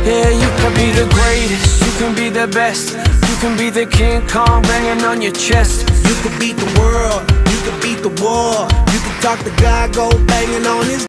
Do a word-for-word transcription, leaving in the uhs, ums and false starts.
Yeah, you can be the greatest, you can be the best, you can be the King Kong banging on your chest. You can beat the world, you can beat the war, you can talk to God, go banging on his